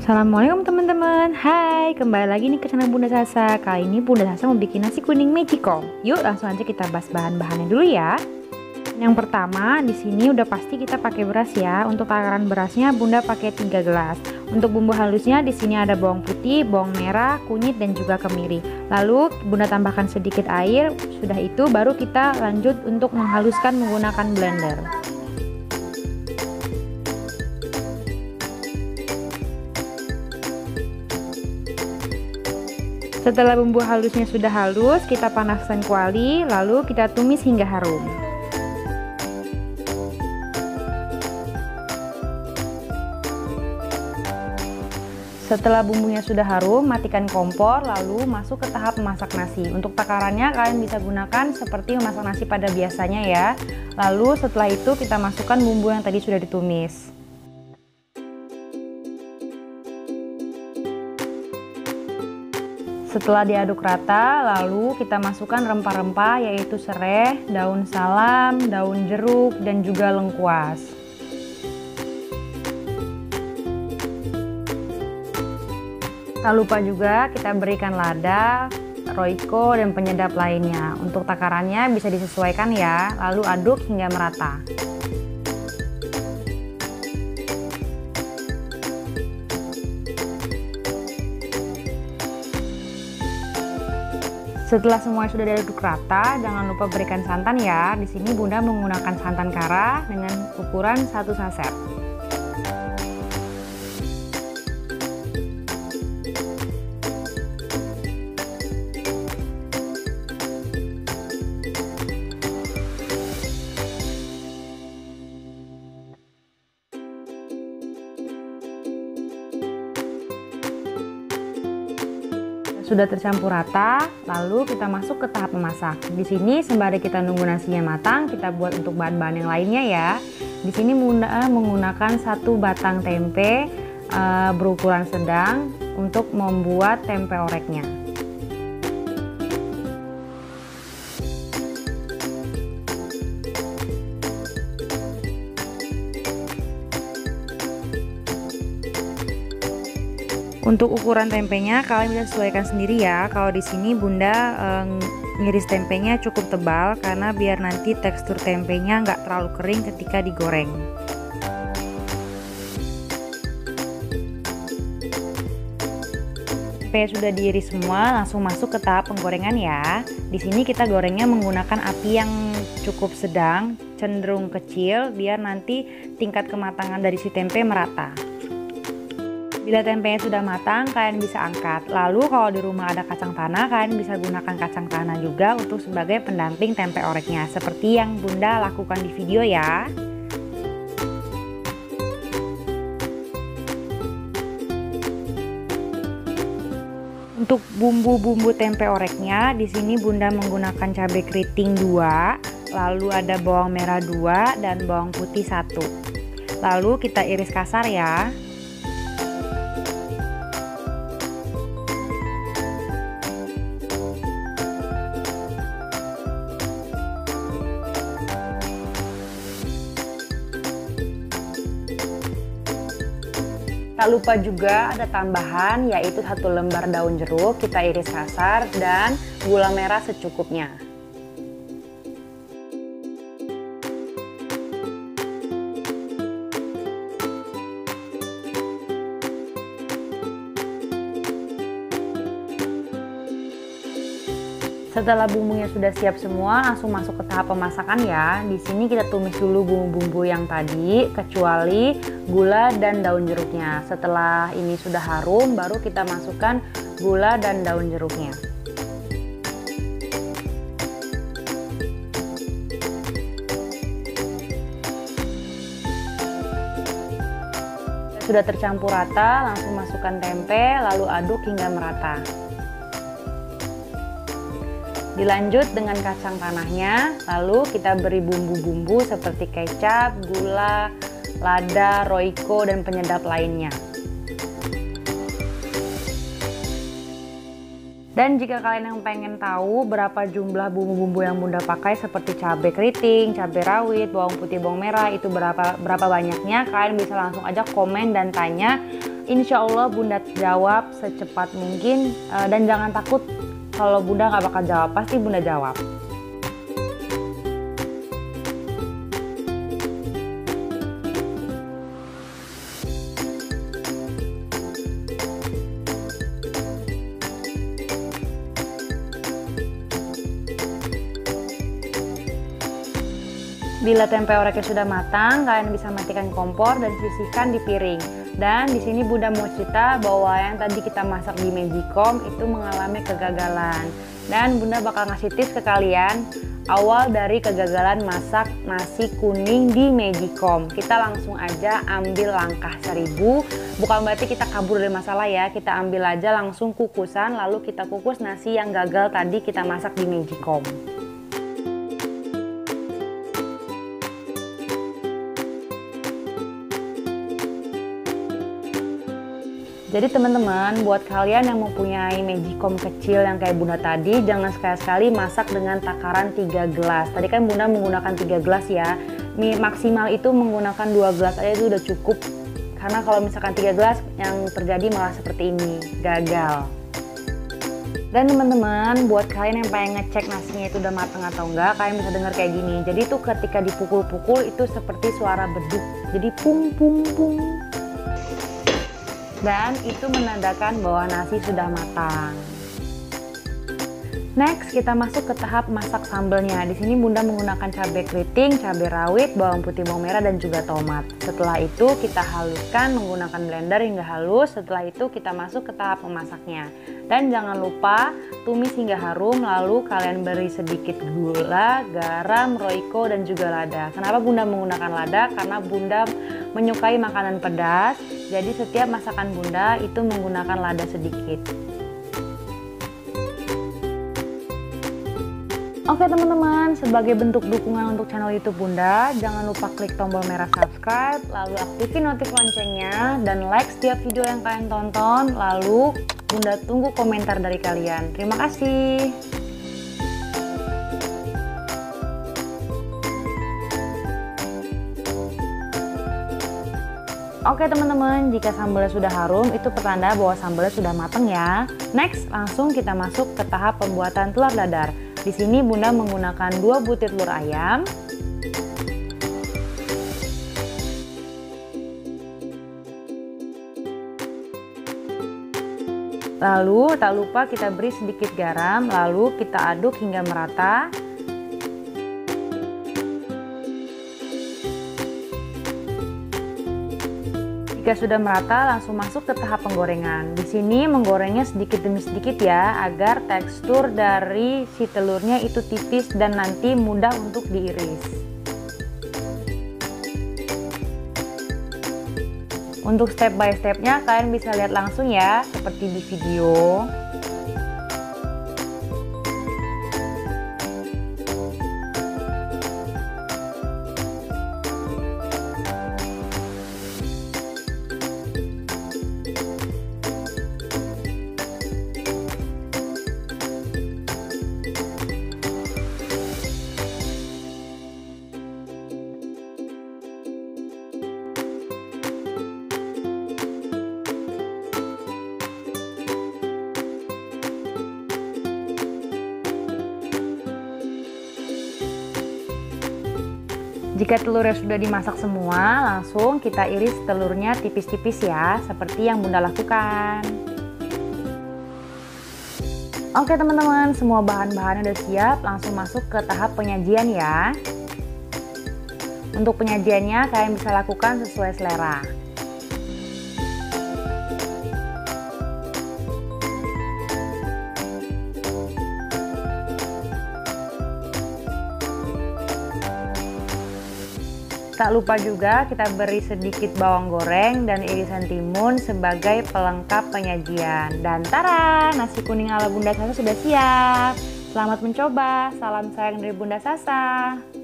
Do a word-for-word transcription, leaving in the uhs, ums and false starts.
Assalamualaikum teman-teman. Hai, kembali lagi nih ke channel Bunda Sasa. Kali ini Bunda Sasa mau bikin nasi kuning magicom. Yuk langsung aja kita bahas bahan-bahannya dulu ya. Yang pertama, di sini udah pasti kita pakai beras ya. Untuk takaran berasnya Bunda pakai tiga gelas. Untuk bumbu halusnya di sini ada bawang putih, bawang merah, kunyit dan juga kemiri. Lalu Bunda tambahkan sedikit air. Sudah itu baru kita lanjut untuk menghaluskan menggunakan blender. Setelah bumbu halusnya sudah halus, kita panaskan kuali, lalu kita tumis hingga harum. Setelah bumbunya sudah harum, matikan kompor, lalu masuk ke tahap memasak nasi. Untuk takarannya kalian bisa gunakan seperti memasak nasi pada biasanya ya. Lalu setelah itu kita masukkan bumbu yang tadi sudah ditumis. Setelah diaduk rata, lalu kita masukkan rempah-rempah yaitu serai, daun salam, daun jeruk, dan juga lengkuas. Tak lupa juga kita berikan lada, roiko, dan penyedap lainnya. Untuk takarannya bisa disesuaikan ya, lalu aduk hingga merata. Setelah semuanya sudah diaduk rata, jangan lupa berikan santan ya. Di sini Bunda menggunakan santan kara dengan ukuran satu saset. Sudah tercampur rata, lalu kita masuk ke tahap memasak. Di sini sembari kita nunggu nasinya matang, kita buat untuk bahan-bahan yang lainnya ya. Di sini Bunda menggunakan satu batang tempe uh, berukuran sedang untuk membuat tempe oreknya. Untuk ukuran tempenya kalian bisa sesuaikan sendiri ya. Kalau di sini Bunda eh, ngiris tempenya cukup tebal karena biar nanti tekstur tempenya nggak terlalu kering ketika digoreng. Tempe sudah diiris semua, langsung masuk ke tahap penggorengan ya. Di sini kita gorengnya menggunakan api yang cukup sedang, cenderung kecil biar nanti tingkat kematangan dari si tempe merata. Bila tempenya sudah matang, kalian bisa angkat. Lalu kalau di rumah ada kacang tanah, kalian bisa gunakan kacang tanah juga untuk sebagai pendamping tempe oreknya, seperti yang Bunda lakukan di video ya. Untuk bumbu-bumbu tempe oreknya, di sini Bunda menggunakan cabai keriting dua, lalu ada bawang merah dua dan bawang putih satu. Lalu kita iris kasar ya. Tak lupa juga ada tambahan yaitu satu lembar daun jeruk, kita iris kasar, dan gula merah secukupnya. Setelah bumbunya sudah siap semua, langsung masuk ke tahap pemasakan ya. Di sini kita tumis dulu bumbu-bumbu yang tadi, kecuali gula dan daun jeruknya. Setelah ini sudah harum, baru kita masukkan gula dan daun jeruknya. Sudah tercampur rata, langsung masukkan tempe, lalu aduk hingga merata. Dilanjut dengan kacang tanahnya, lalu kita beri bumbu-bumbu seperti kecap, gula, lada, roiko, dan penyedap lainnya. Dan jika kalian yang pengen tahu berapa jumlah bumbu-bumbu yang Bunda pakai seperti cabai keriting, cabai rawit, bawang putih, bawang merah itu berapa berapa banyaknya, kalian bisa langsung aja komen dan tanya insya Allah Bunda jawab secepat mungkin, uh, dan jangan takut kalau Bunda nggak bakal jawab, pasti Bunda jawab. Bila tempe oreknya sudah matang, kalian bisa matikan kompor dan sisihkan di piring. Dan di sini Bunda mau cerita bahwa yang tadi kita masak di Magicom itu mengalami kegagalan. Dan Bunda bakal ngasih tips ke kalian awal dari kegagalan masak nasi kuning di Magicom. Kita langsung aja ambil langkah seribu. Bukan berarti kita kabur dari masalah ya. Kita ambil aja langsung kukusan, lalu kita kukus nasi yang gagal tadi kita masak di Magicom. Jadi teman-teman, buat kalian yang mempunyai Magicom kecil yang kayak Bunda tadi, jangan sekali-sekali masak dengan takaran tiga gelas. Tadi kan Bunda menggunakan tiga gelas ya. Maksimal itu menggunakan dua gelas aja itu udah cukup. Karena kalau misalkan tiga gelas, yang terjadi malah seperti ini, gagal. Dan teman-teman, buat kalian yang pengen ngecek nasinya itu udah matang atau enggak, kalian bisa dengar kayak gini. Jadi itu ketika dipukul-pukul itu seperti suara beduk. Jadi pung pung pung. Dan itu menandakan bahwa nasi sudah matang. Next, kita masuk ke tahap masak sambelnya. Di sini Bunda menggunakan cabai keriting, cabai rawit, bawang putih, bawang merah, dan juga tomat. Setelah itu kita haluskan menggunakan blender hingga halus. Setelah itu kita masuk ke tahap memasaknya. Dan jangan lupa tumis hingga harum, lalu kalian beri sedikit gula, garam, roiko, dan juga lada. Kenapa Bunda menggunakan lada? Karena Bunda menyukai makanan pedas. Jadi setiap masakan Bunda itu menggunakan lada sedikit. Oke teman-teman, sebagai bentuk dukungan untuk channel YouTube Bunda, jangan lupa klik tombol merah subscribe, lalu aktifin notif loncengnya, dan like setiap video yang kalian tonton, lalu Bunda tunggu komentar dari kalian. Terima kasih. Oke teman-teman, jika sambalnya sudah harum, itu pertanda bahwa sambalnya sudah matang ya. Next, langsung kita masuk ke tahap pembuatan telur dadar. Di sini Bunda menggunakan dua butir telur ayam. Lalu tak lupa kita beri sedikit garam, lalu kita aduk hingga merata. Jika sudah merata, langsung masuk ke tahap penggorengan. Di sini menggorengnya sedikit demi sedikit ya, agar tekstur dari si telurnya itu tipis dan nanti mudah untuk diiris. Untuk step by stepnya kalian bisa lihat langsung ya, seperti di video. Jika telurnya sudah dimasak semua, langsung kita iris telurnya tipis-tipis ya, seperti yang Bunda lakukan. Oke teman-teman, semua bahan-bahannya udah siap, langsung masuk ke tahap penyajian ya. Untuk penyajiannya kalian bisa lakukan sesuai selera. Tak lupa juga kita beri sedikit bawang goreng dan irisan timun sebagai pelengkap penyajian. Dan tara, nasi kuning ala Bunda Sasa sudah siap. Selamat mencoba, salam sayang dari Bunda Sasa.